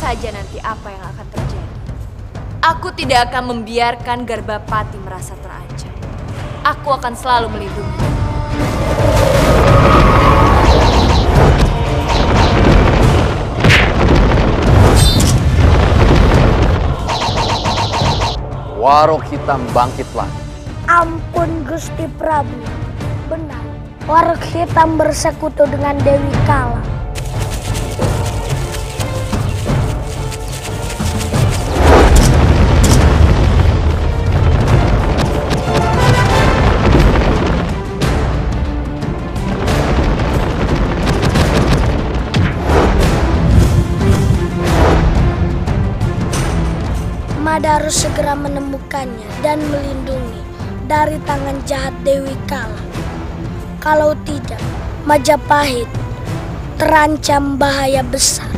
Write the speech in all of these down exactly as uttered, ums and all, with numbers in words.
saja nanti apa yang akan terjadi. Aku tidak akan membiarkan Garbapati merasa terancam. Aku akan selalu melindungi. Warog Hitam bangkit lagi. Ampun Gusti Prabu. Benar, Warog Hitam bersekutu dengan Dewi Kala. Mada harus segera menemukannya dan melindungi dari tangan jahat Dewi Kala. Kalau tidak, Majapahit terancam bahaya besar.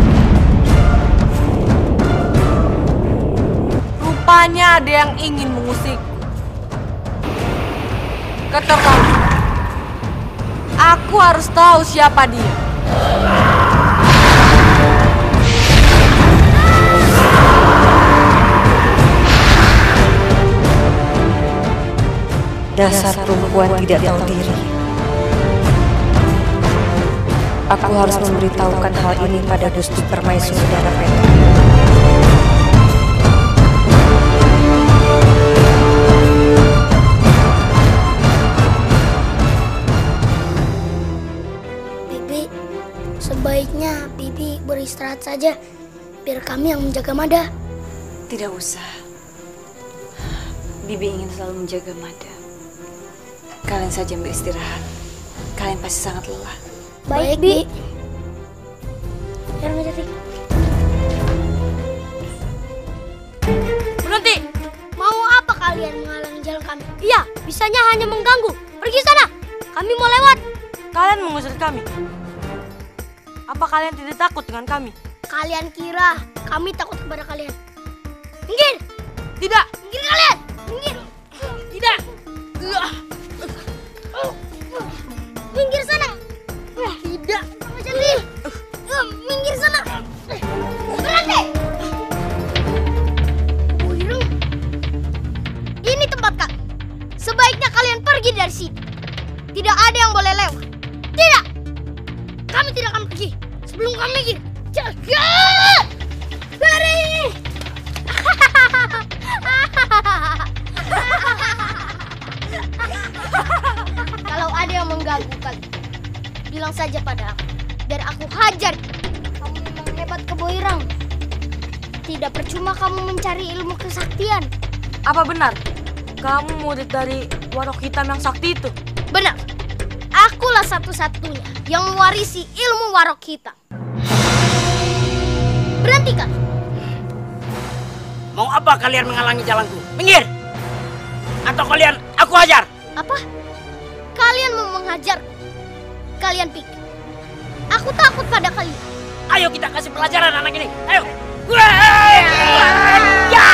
Rupanya ada yang ingin mengusikku. Keterlaluan. Aku harus tahu siapa dia. Dasar perempuan tidak tahu diri. Aku harus memberitahukan hal ini pada Gusti Permaisuri Darapeta. Bibi, sebaiknya Bibi beristirahat saja, biar kami yang menjaga Mada. Tidak usah. Bibi ingin selalu menjaga Mada. Kalian saja beristirahat. Kalian pasti sangat lelah. Baik, Bi. Sekarang Jati. Berhenti! Mau apa kalian menghalangi jalan kami? Iya, bisanya hanya mengganggu. Pergi sana! Kami mau lewat. Kalian mengusir kami. Apa kalian tidak takut dengan kami? Kalian kira kami takut kepada kalian? Minggir! Tidak! Minggir kalian! Minggir! Tidak! Minggir sana! Tidak! Jadi, minggir sana! Berhenti! Bu Irung, ini tempat kami. Sebaiknya kalian pergi dari sini. Tidak ada yang boleh lewat. Tidak! Kami tidak akan pergi sebelum kami minggir. Jaga! Dari! Kalau ada yang mengganggu kalian, bilang saja pada aku, biar aku hajar. Kamu memang hebat Keboirang. Tidak percuma kamu mencari ilmu kesaktian. Apa benar? Kamu murid dari Warog Hitam yang sakti itu? Benar. Akulah satu-satunya yang mewarisi ilmu Warog Hitam. Berhentikan. Mau apa kalian menghalangi jalanku? Minggir! Atau kalian aku hajar? Apa? Kalian mau menghajar? Kalian pikir aku takut pada kalian? Ayo kita kasih pelajaran anak ini. Ayo. Ya!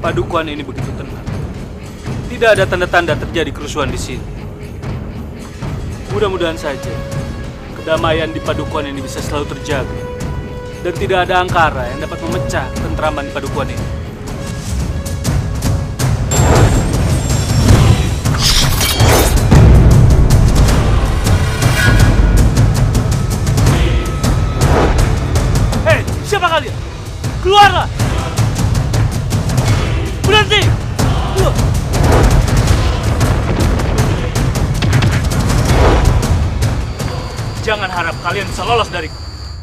Padukuhan ini begitu tenang. Tidak ada tanda-tanda terjadi kerusuhan di sini. Mudah-mudahan saja kedamaian di padukuhan ini bisa selalu terjaga dan tidak ada angkara yang dapat memecah tentraman di padukuhan ini. Hei, siapa kalian? Keluarlah! Berhenti! Keluar! Jangan harap kalian bisa lolos dariku.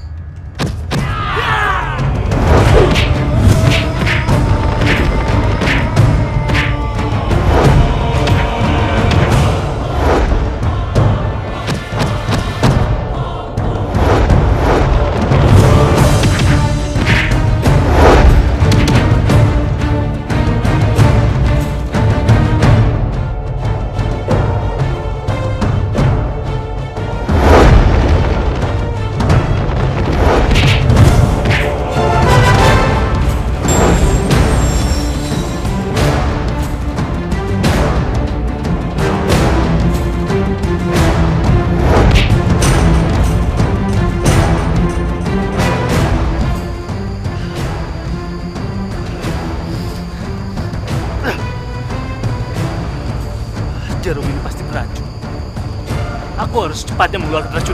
Jarum ini pasti beracun. Aku harus cepatnya mengeluarkan racun.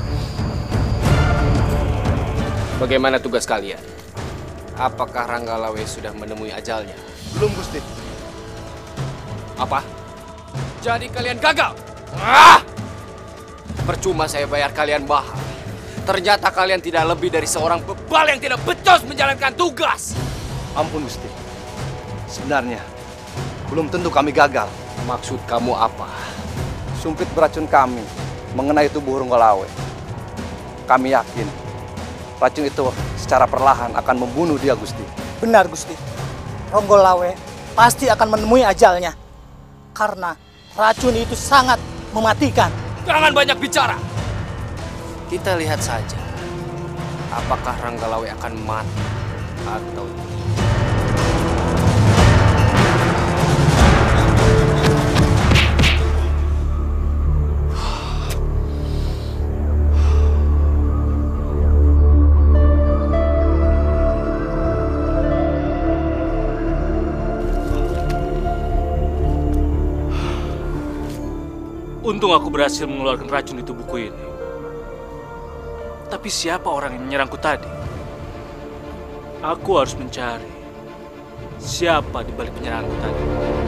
Bagaimana tugas kalian? Apakah Ranggalawe sudah menemui ajalnya? Belum, Gusti. Apa? Jadi kalian gagal? Ah! Percuma saya bayar kalian mahal. Ternyata kalian tidak lebih dari seorang bebal yang tidak becus menjalankan tugas. Ampun, Gusti. Sebenarnya, belum tentu kami gagal. Maksud kamu apa? Sumpit beracun kami mengenai tubuh Ranggalawe. Kami yakin racun itu secara perlahan akan membunuh dia, Gusti. Benar, Gusti. Ranggalawe pasti akan menemui ajalnya. Karena racun itu sangat mematikan. Jangan banyak bicara. Kita lihat saja. Apakah Ranggalawe akan mati atau tidak. Untung aku berhasil mengeluarkan racun di tubuhku ini. Tapi siapa orang yang menyerangku tadi? Aku harus mencari siapa di balik penyerangku tadi.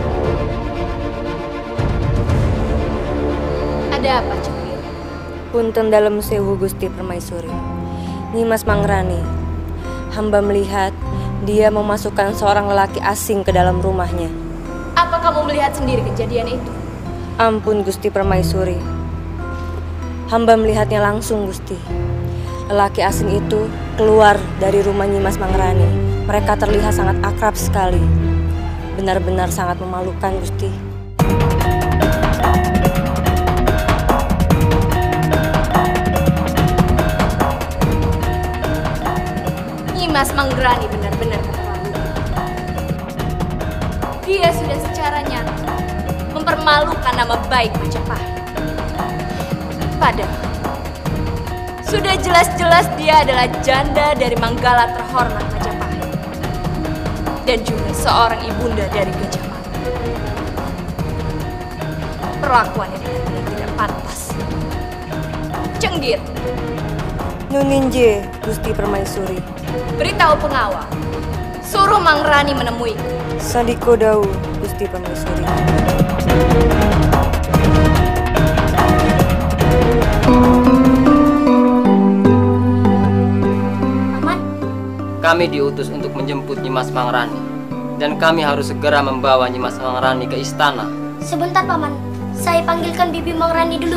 Ada apa, Cengkir? Punten dalam sewu Gusti Permaisuri. Nyimas Mangrani, hamba melihat dia memasukkan seorang lelaki asing ke dalam rumahnya. Apa kamu melihat sendiri kejadian itu? Ampun Gusti Permaisuri. Hamba melihatnya langsung, Gusti. Lelaki asing itu keluar dari rumah Nyimas Mangrani. Mereka terlihat sangat akrab sekali. Benar-benar sangat memalukan, Gusti. Nyimas Mangrani benar-benar keterlaluan. Dia sudah secara nyata mempermalukan nama baik Majapahit. Padahal sudah jelas-jelas dia adalah janda dari Manggala terhormat Majapahit dan juga seorang ibunda dari Gajah Mada. Perlakuannya benar-benar tidak pantas. Cenggir, Nuninje, Gusti Permaisuri. beritahu pengawal, suruh Mangrani menemui. Sandiko Dau, Gusti Permaisuri. Paman, Kami diutus untuk menjemput Nyimas Mangrani. Dan kami harus segera membawa Nyimas Mangrani ke istana. sebentar Paman. Saya panggilkan Bibi Mangrani dulu.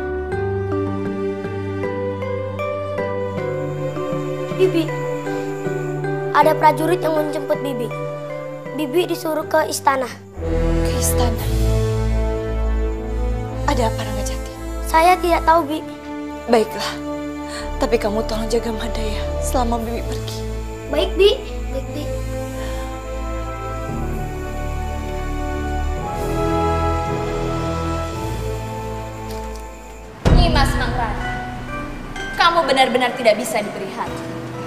Bibi, ada prajurit yang menjemput Bibi. Bibi disuruh ke istana. Ke istana? Ada apa, Ranggajati? Saya tidak tahu, Bi. Baiklah, tapi kamu tolong jaga Mada ya selama Bibi pergi. Baik, Bi. Baik, Bi. kamu benar-benar tidak bisa diberi hati.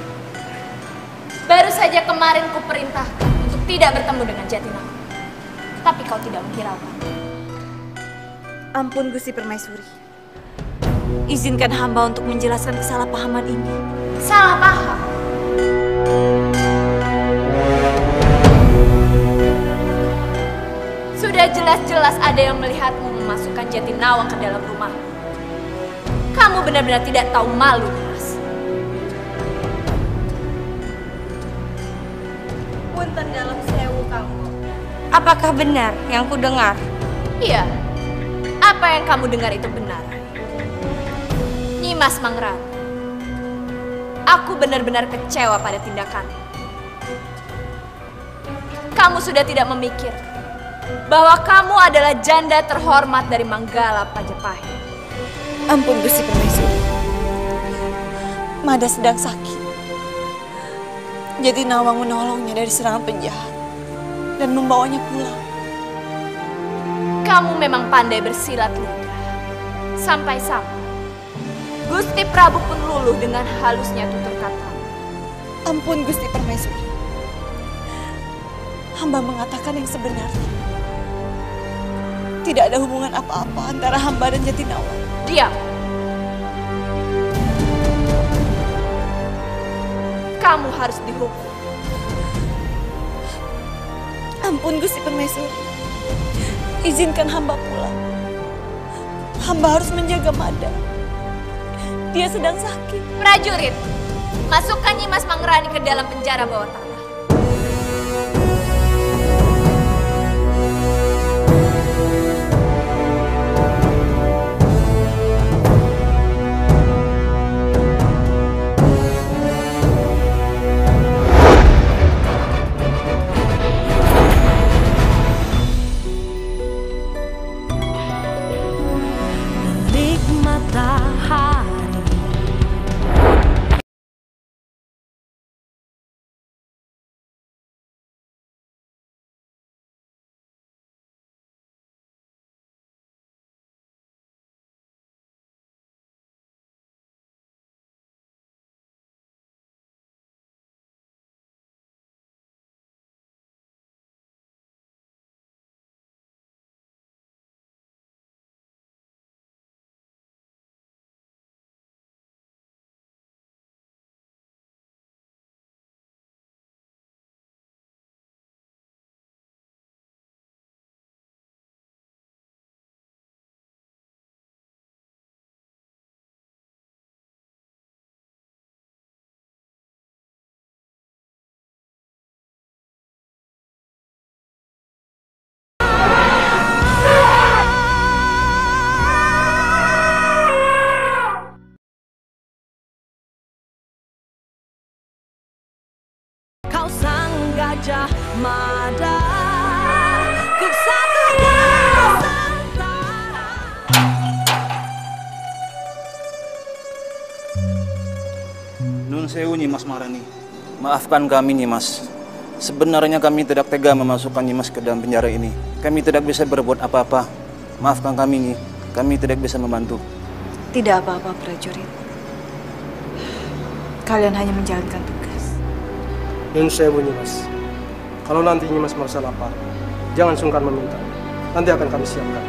Baru saja kemarin ku perintahkan untuk tidak bertemu dengan Jatinawa. Tapi kau tidak menghiraukan. Ampun Gusti Permaisuri. Izinkan hamba untuk menjelaskan kesalahpahaman ini. Salah paham? Sudah jelas-jelas ada yang melihatmu memasukkan Jatinawang ke dalam rumah. Kamu benar-benar tidak tahu malu, Mas. Punten dalam sewu kamu. Apakah benar yang ku dengar? Iya. Apa yang kamu dengar itu benar. Nyimas Mangrani, aku benar-benar kecewa pada tindakanmu. Kamu sudah tidak memikir bahwa kamu adalah janda terhormat dari Manggala Pajapahit. Ampun Gusti Permaisuri. Mada sedang sakit. Jatinawang menolongnya dari serangan penjahat dan membawanya pulang. Kamu memang pandai bersilat lidah. Sampai-sampai Gusti Prabu pun luluh dengan halusnya tutur kata. Ampun Gusti Permaisuri. Hamba mengatakan yang sebenarnya. Tidak ada hubungan apa-apa antara hamba dan Jatinawang. Diam. Kamu harus dihukum. Ampun Gusti Permaisuri. Izinkan hamba pulang. Hamba harus menjaga Mada. Dia sedang sakit. Prajurit, masukkan Nyimas Mangrani ke dalam penjara bawah tanah. Kau sang gajah mada, ku satu Nusantara. Nun sewu Nyimas Mangrani. Maafkan kami Nyimas. Sebenarnya kami tidak tega memasukkan Nyimas ke dalam penjara ini. Kami tidak bisa berbuat apa-apa. Maafkan kami Nyi. Kami tidak bisa membantu. Tidak apa-apa prajurit. Kalian hanya menjalankan tugas. Nun sewu Nyimas. Kalau nanti Nyimas merasa lapar, jangan sungkan meminta. Nanti akan kami siapkan.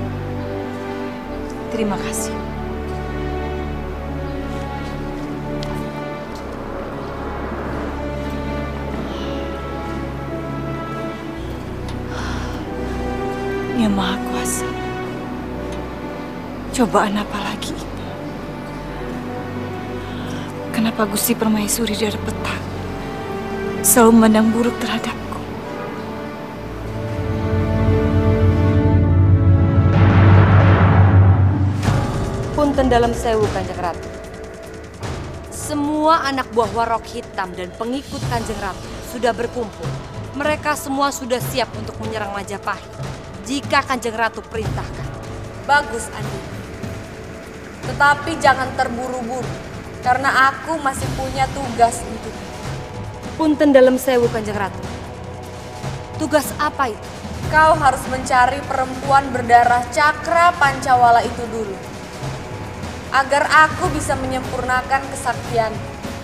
Terima kasih. Yang Maha Kuasa. Cobaan apa lagi? Kenapa Gusti Permaisuri dari petang selalu memandang buruk terhadapku? Punten dalam sewu Kanjeng Ratu. Semua anak buah Warok Hitam dan pengikut Kanjeng Ratu sudah berkumpul. Mereka semua sudah siap untuk menyerang Majapahit jika Kanjeng Ratu perintahkan. Bagus, Andi. Tetapi jangan terburu-buru, karena aku masih punya tugas untukmu. Punten dalam sewu Kanjeng Ratu. Tugas apa itu? Kau harus mencari perempuan berdarah cakra Pancawala itu dulu. agar aku bisa menyempurnakan kesaktianku.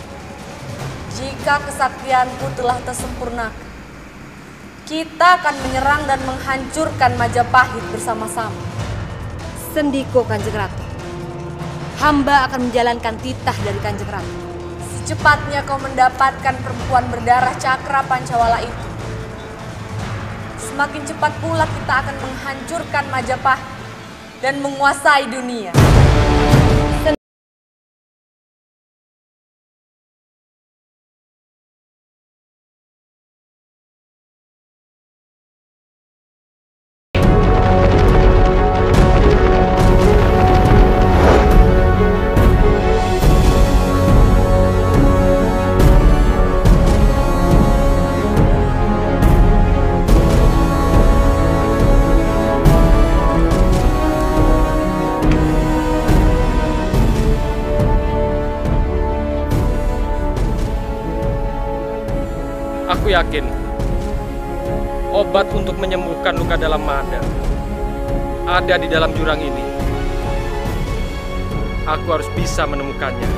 Jika kesaktianku telah tersempurnakan, kita akan menyerang dan menghancurkan Majapahit bersama-sama. Sendiko Kanjeng Ratu, hamba akan menjalankan titah dari Kanjeng Ratu. Secepatnya kau mendapatkan perempuan berdarah cakra Pancawala itu, semakin cepat pula kita akan menghancurkan Majapahit dan menguasai dunia. Aku yakin obat untuk menyembuhkan luka dalam Mada ada di dalam jurang ini. Aku harus bisa menemukannya.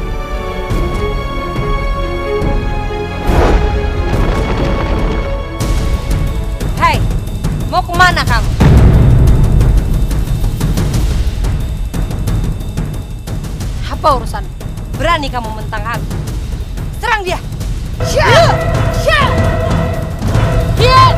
Hei, mau kemana kamu? Apa urusan? Berani kamu mentang aku? Serang dia! Syah! Syah! Yeah!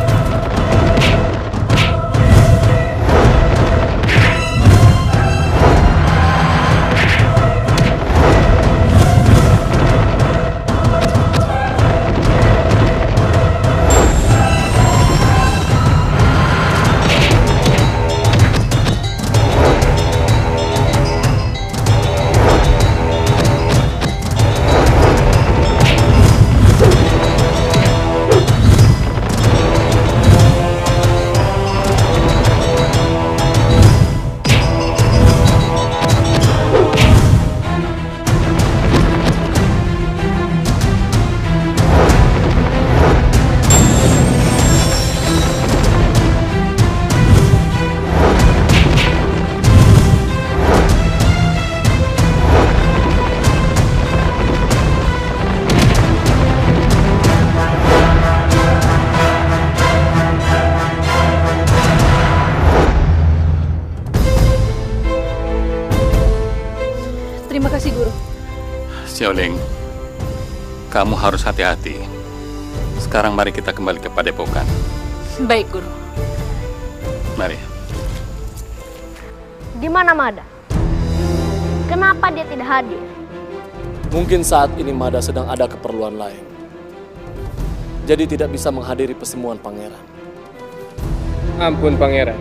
Terima kasih, Guru. Xiaoling, kamu harus hati-hati. Sekarang mari kita kembali ke Padepokan. Baik, Guru. Mari. Di mana Mada? Kenapa dia tidak hadir? Mungkin saat ini Mada sedang ada keperluan lain. Jadi tidak bisa menghadiri pertemuan pangeran. Ampun pangeran.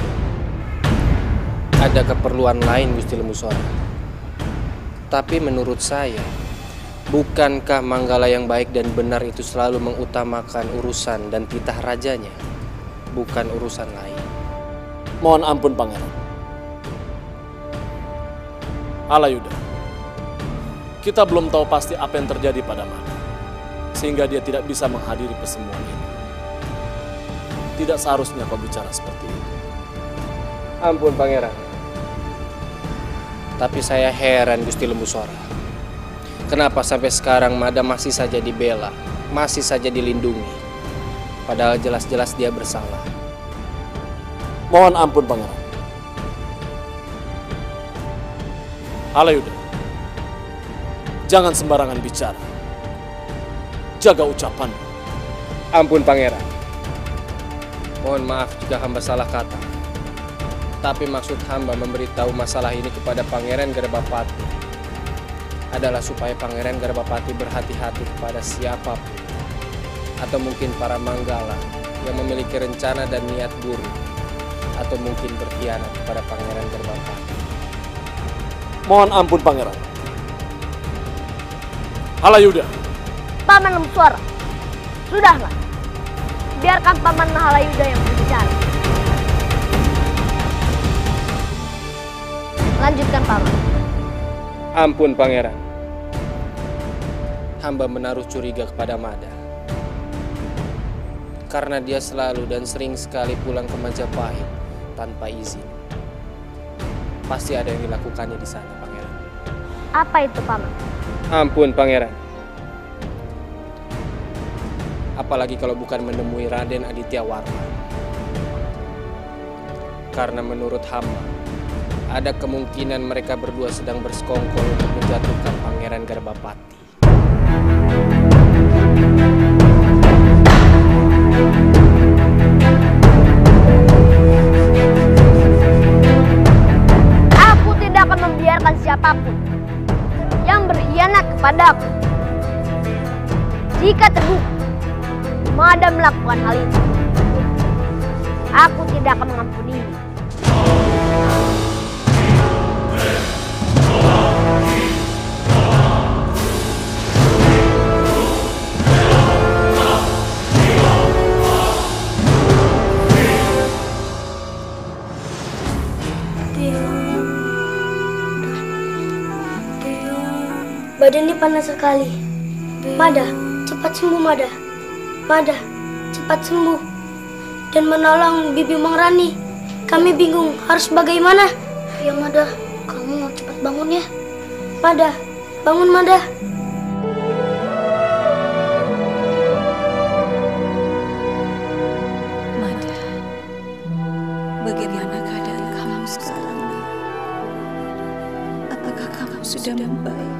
Ada keperluan lain Gusti Lembusora. Tapi menurut saya, bukankah Manggala yang baik dan benar itu selalu mengutamakan urusan dan titah rajanya, bukan urusan lain? Mohon ampun pangeran. Alayuda, kita belum tahu pasti apa yang terjadi pada Mada, sehingga dia tidak bisa menghadiri pertemuan ini. Tidak seharusnya kau bicara seperti itu. Ampun pangeran. Tapi saya heran Gusti Lembusora. Kenapa sampai sekarang Mada masih saja dibela, masih saja dilindungi, padahal jelas-jelas dia bersalah. Mohon ampun pangeran. Alayuda, jangan sembarangan bicara. Jaga ucapan. Ampun pangeran. Mohon maaf jika hamba salah kata. Tapi maksud hamba memberitahu masalah ini kepada Pangeran Garbapati adalah supaya Pangeran Garbapati berhati-hati kepada siapapun, atau mungkin para Manggala yang memiliki rencana dan niat buruk, atau mungkin berkhianat kepada Pangeran Garbapati. Mohon ampun pangeran. Halayuda. Paman Lembusora, sudahlah. Biarkan Paman Halayuda yang berbicara. Lanjutkan Paman. Ampun pangeran. Hamba menaruh curiga kepada Mada. Karena dia selalu dan sering sekali pulang ke Majapahit tanpa izin. Pasti ada yang dilakukannya di sana, pangeran. Apa itu, Paman? Ampun, Pangeran. Apalagi kalau bukan menemui Raden Aditya Warman. Karena menurut hamba, ada kemungkinan mereka berdua sedang bersekongkol untuk menjatuhkan Pangeran Garbapati. Aku tidak akan membiarkan siapapun yang berkhianat kepadaku. Jika terbukti Mada melakukan hal itu, aku tidak akan mengampuninya. Badannya panas sekali. Mada, cepat sembuh Mada. Mada, cepat sembuh dan menolong Bibi Mangrani. Kami bingung harus bagaimana. Ya Mada, kamu cepat bangun ya. Mada, bangun Mada. Mada, bagaimana keadaan kamu sekarang? Apakah kamu sudah membaik?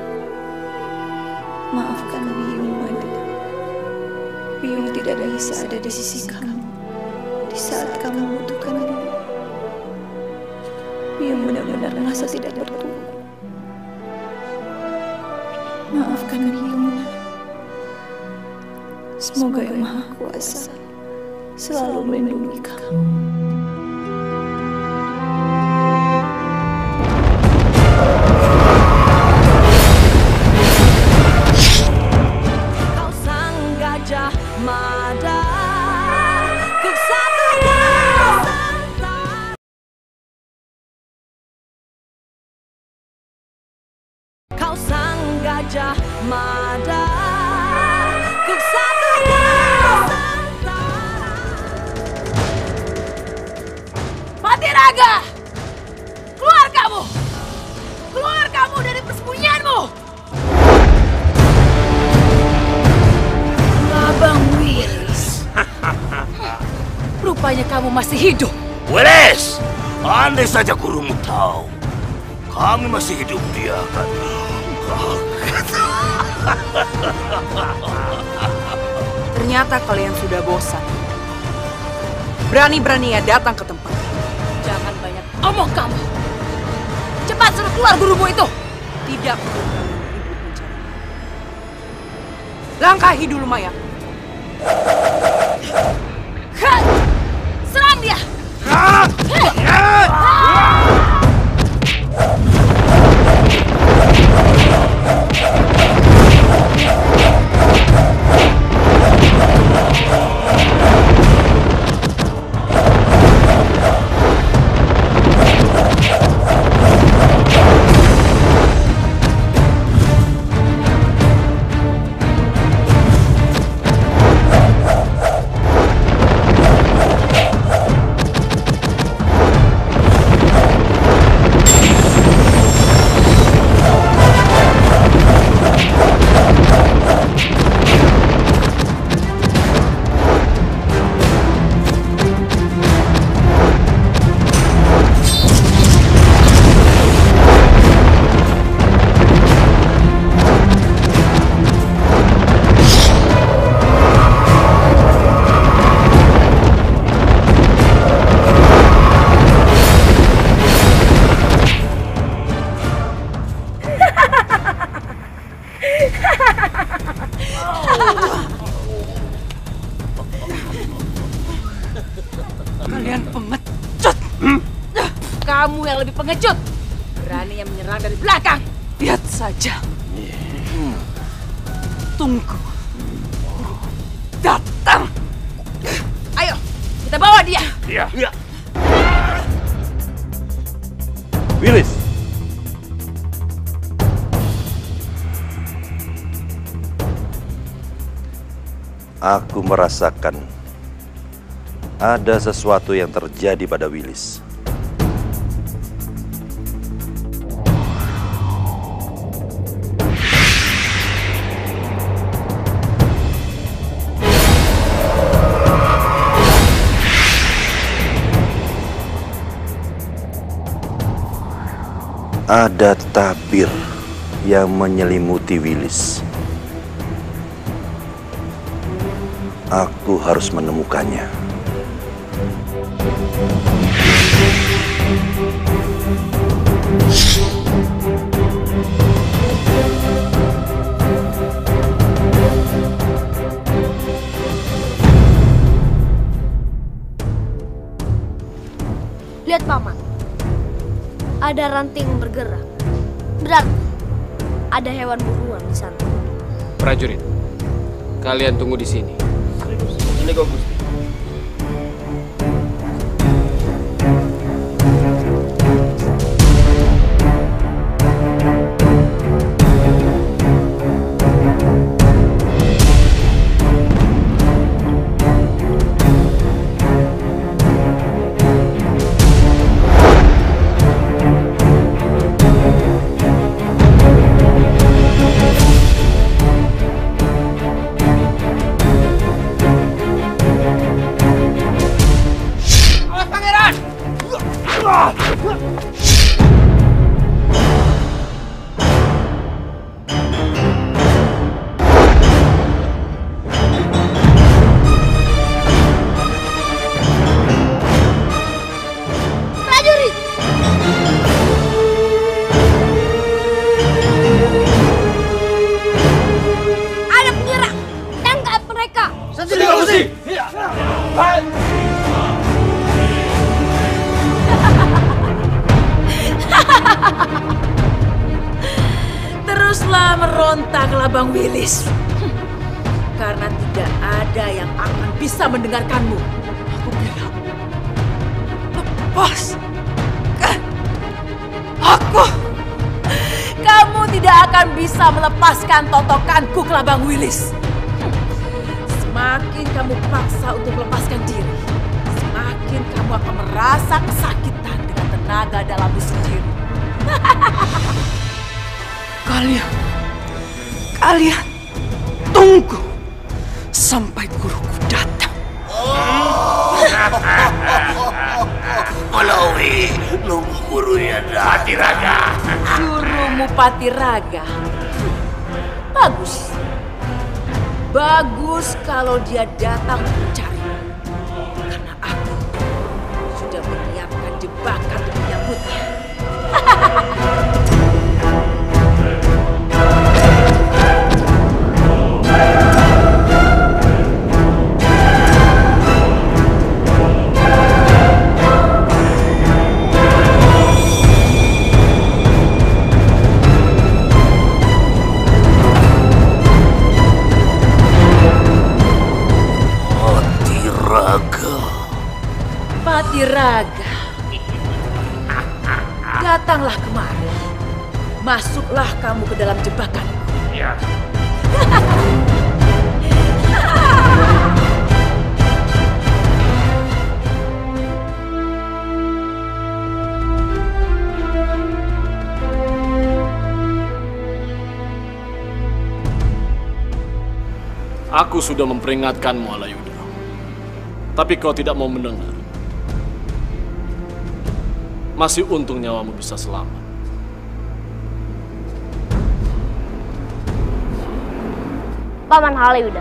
Maafkan Biung, Mada. Biung tidak bisa ada di sisi kamu di saat kamu membutuhkan Biung. Biung benar-benar merasa tidak berguna. Maafkan Biung. Semoga Yang Maha Kuasa selalu melindungi kamu. Mada, ku satukan Santa. Kau sang gajah Mada, ku satukan Santa. Mati Raga! Keluar kamu! Keluar kamu dari persembunyianmu! Abang Wilis. Rupanya kamu masih hidup. Wilis, andai saja gurumu tahu kami masih hidup, dia akan Ternyata kalian sudah bosan. Berani-beraninya datang ke tempat. Jangan banyak omong kamu. Cepat suruh keluar gurumu itu. Tidak perlu kamu ribut mencari. Langkahi dulu Maya. Serang dia! Kalian pengecut. Kamu yang lebih pengecut. Berani yang menyerang dari belakang. Lihat saja. Tunggu. Datang. Ayo, kita bawa dia. Iya. Ya. Wilis. Aku merasakan ada sesuatu yang terjadi pada Wilis. Ada tabir yang menyelimuti Wilis. Aku harus menemukannya. Lihat Paman, ada ranting bergerak. Berarti ada hewan buruan di sana. Prajurit, kalian tunggu di sini. Ini kok Gusti. Teruslah meronta ke Labang Wilis. Karena tidak ada yang akan bisa mendengarkanmu. Aku bilang, lepas. Aku. Kamu tidak akan bisa melepaskan totokanku ke Labang Wilis. Semakin kamu paksa untuk melepaskan diri, semakin kamu akan merasa kesakitan dengan tenaga dalammu sendiri. Kalian, kalian tunggu sampai guruku datang. Malawi, nunggu gurunya Patiraga. Gurumu Patiraga. Bagus. Bagus kalau dia datang mencari. Karena aku sudah menyiapkan jebakan untuk menyambutnya. Patiraga, datanglah kemari. Masuklah kamu ke dalam jebakanku. Ya. Aku sudah memperingatkanmu, Alayuda. Tapi kau tidak mau mendengar. Masih untung nyawamu bisa selamat. Paman Halayuda.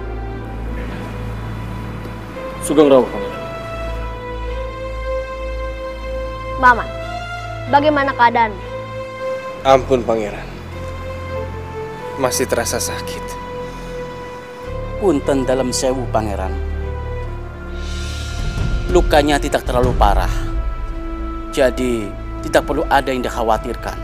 Sugeng Rawuh, Pangeran. Paman, bagaimana keadaanmu? Ampun, Pangeran. Masih terasa sakit. Punten dalam sewu, Pangeran. Lukanya tidak terlalu parah. Jadi, tidak perlu ada yang dikhawatirkan.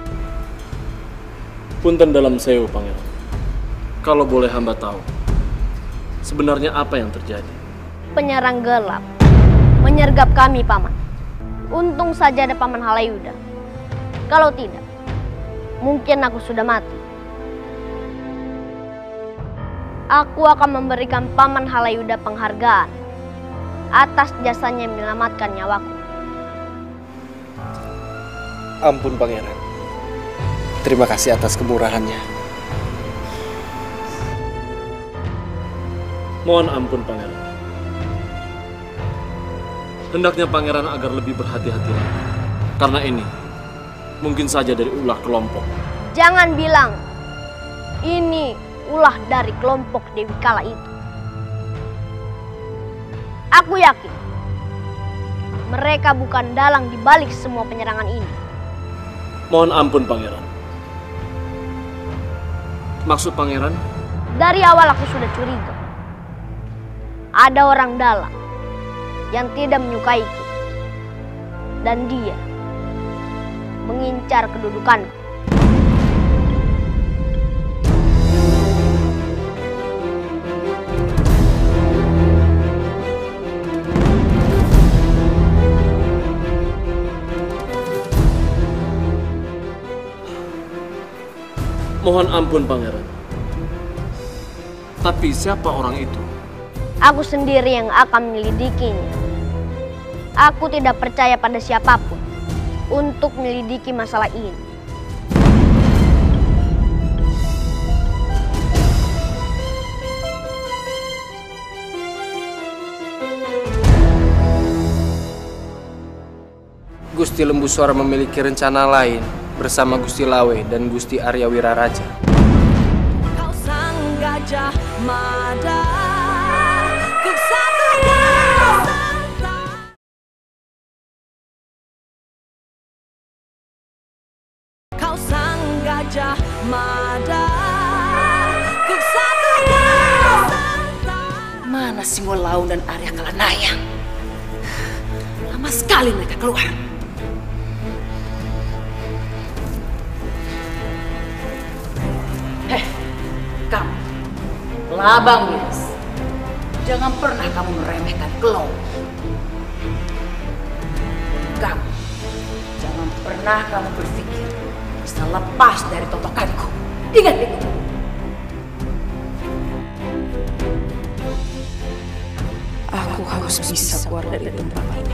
Punten dalam sewu, Pangeran. Kalau boleh hamba tahu, sebenarnya apa yang terjadi? Penyerang gelap menyergap kami, Paman. Untung saja ada Paman Halayuda. Kalau tidak, mungkin aku sudah mati. Aku akan memberikan Paman Halayuda penghargaan atas jasanya menyelamatkan nyawaku. Ampun, Pangeran. Terima kasih atas kemurahannya. Mohon ampun, Pangeran. Hendaknya Pangeran agar lebih berhati-hati lagi. Karena ini Mungkin saja dari ulah kelompok. Jangan bilang ini ulah dari kelompok Dewi Kala itu. Aku yakin mereka bukan dalang di balik semua penyerangan ini. Mohon ampun, Pangeran. Maksud Pangeran? Dari awal aku sudah curiga. Ada orang dalam yang tidak menyukaiku. Dan dia mengincar kedudukanku. Mohon ampun, Pangeran. Tapi siapa orang itu? Aku sendiri yang akan menyelidikinya. Aku tidak percaya pada siapapun untuk menyelidiki masalah ini. Gusti Lembusora memiliki rencana lain bersama Gusti Lawe dan Gusti Arya Wiraraja. Kau sang gajah mada, kesatuan serta. Kau sang gajah mada, kesatuan serta. Mana Singolaun dan Arya Kalanayang? Lama sekali mereka keluar. Heh, kamu, Labang Wilis, jangan pernah kamu meremehkan kelompok. Kamu, jangan pernah kamu berpikir bisa lepas dari totokanku. Ingat itu. Aku harus bisa keluar dari tempat ini.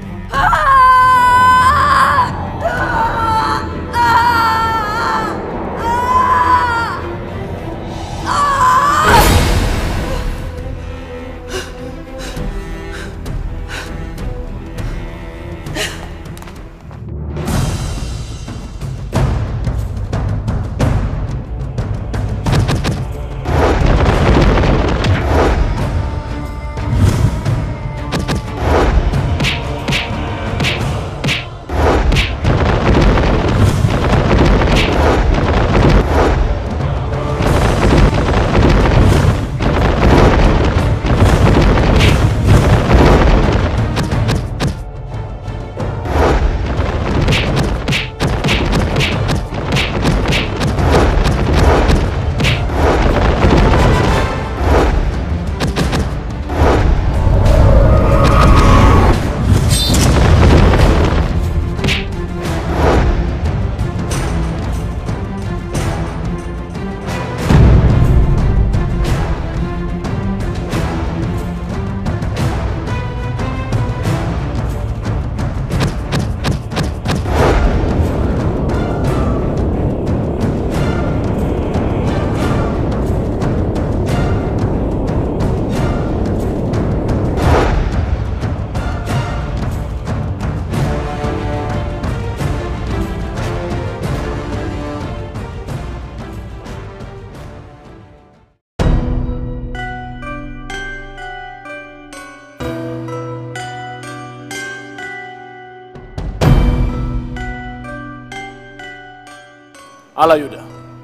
Alayuda,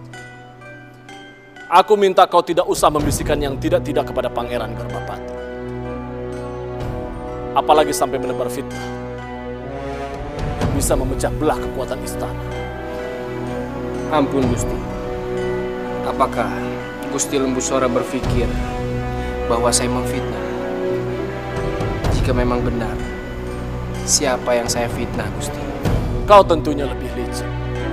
aku minta kau tidak usah membisikkan yang tidak-tidak kepada Pangeran Garbapati. Apalagi sampai menebar fitnah yang bisa memecah belah kekuatan istana. Ampun Gusti. Apakah Gusti Lembusora berpikir bahwa saya memfitnah? Jika memang benar, siapa yang saya fitnah, Gusti? Kau tentunya lebih licik.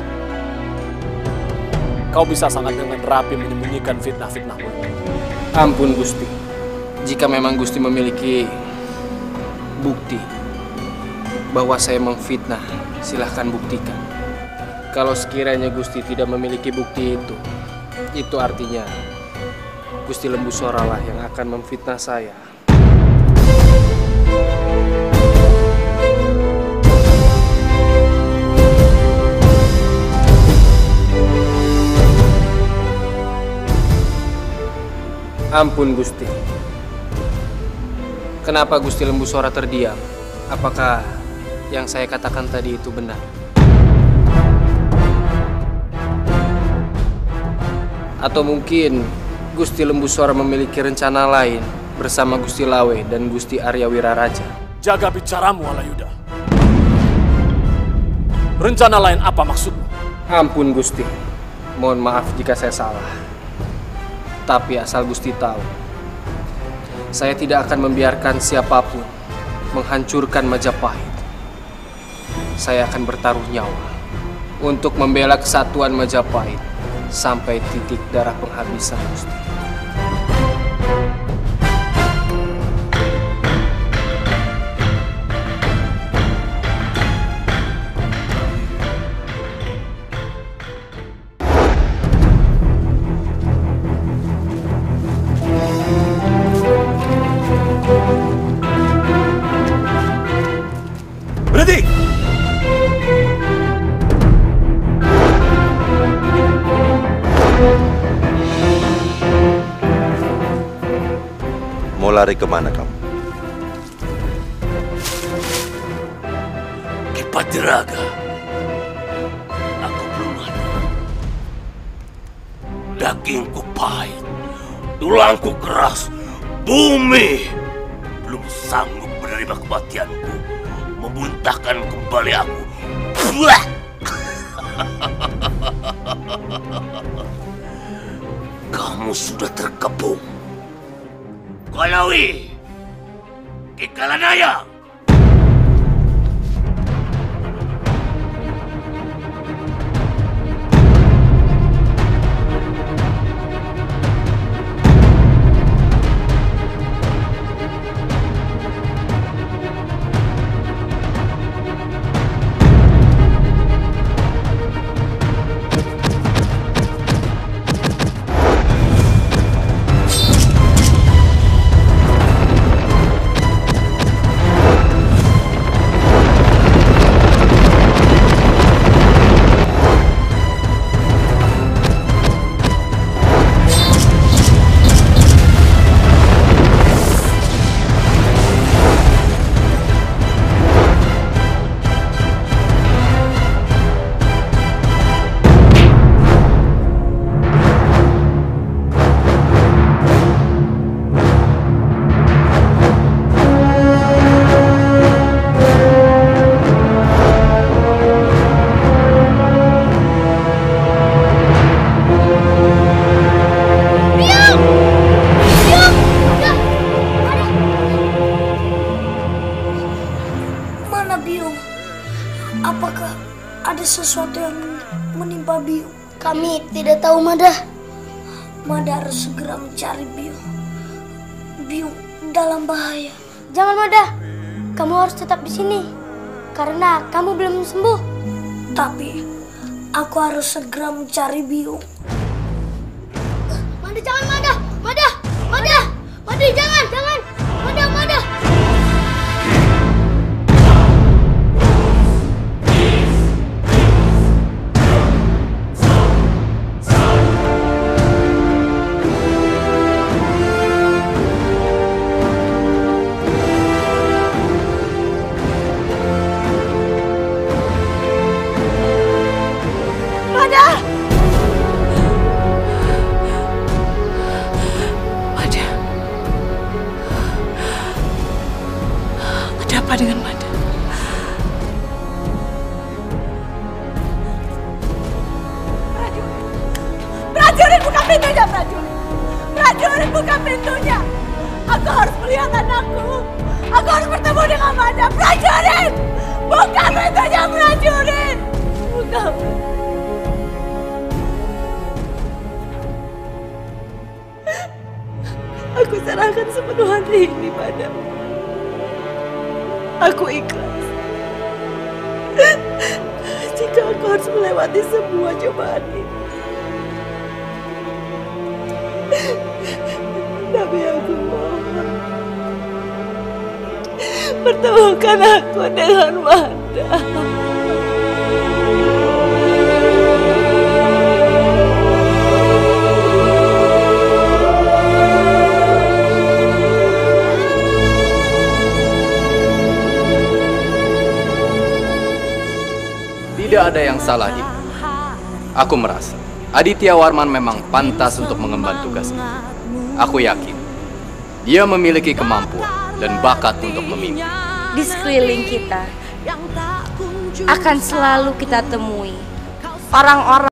Kau bisa sangat dengan rapi menyembunyikan fitnah-fitnahmu. Ampun Gusti. Jika memang Gusti memiliki bukti bahwa saya memfitnah, silahkan buktikan. Kalau sekiranya Gusti tidak memiliki bukti itu, itu artinya Gusti Lembusora lah yang akan memfitnah saya. Ampun Gusti. Kenapa Gusti Lembu Sora terdiam? Apakah yang saya katakan tadi itu benar? Atau mungkin Gusti Lembu Sora memiliki rencana lain bersama Gusti Lawe dan Gusti Arya Wiraraja? Jaga bicaramu, Alayuda. Rencana lain apa maksudmu? Ampun Gusti, mohon maaf jika saya salah. Tapi asal Gusti tahu, saya tidak akan membiarkan siapapun menghancurkan Majapahit. Saya akan bertaruh nyawa untuk membela kesatuan Majapahit sampai titik darah penghabisan, Gusti. Berhenti! Mau lari kemana kamu? Ki Patiraga, aku belum mati. Dagingku pahit, tulangku keras, bumi belum sanggup menerima kematianku, memuntahkan kembali aku. Buah! Kamu sudah terkepung. Kalawi, Ki Kalanaya. Apakah ada sesuatu yang menimpa Biung? Kami tidak tahu, Mada. Mada harus segera mencari Biung. Biung dalam bahaya. Jangan, Mada. Kamu harus tetap di sini karena kamu belum sembuh. Tapi aku harus segera mencari Biung. Mada, jangan, Mada. Mada, Mada, Mada, jangan, jangan. Mada, Mada. Apa dengan Mada? Prajurit! Prajurit, buka pintunya, prajurit! Prajurit, buka pintunya! Aku harus melihat anakku! Aku harus bertemu dengan Mada! Prajurit! Buka pintunya, prajurit! Buka! Aku serahkan sepenuh hati ini padamu. Aku ikhlas. Jika aku harus melewati semua cobaan ini. Tapi aku mohon, pertemukan aku dengan Mada. Tidak ada yang salah di. Aku merasa Aditya Warman memang pantas untuk mengemban tugas ini. Aku yakin dia memiliki kemampuan dan bakat untuk memimpin. Di sekeliling kita akan selalu kita temui orang-orang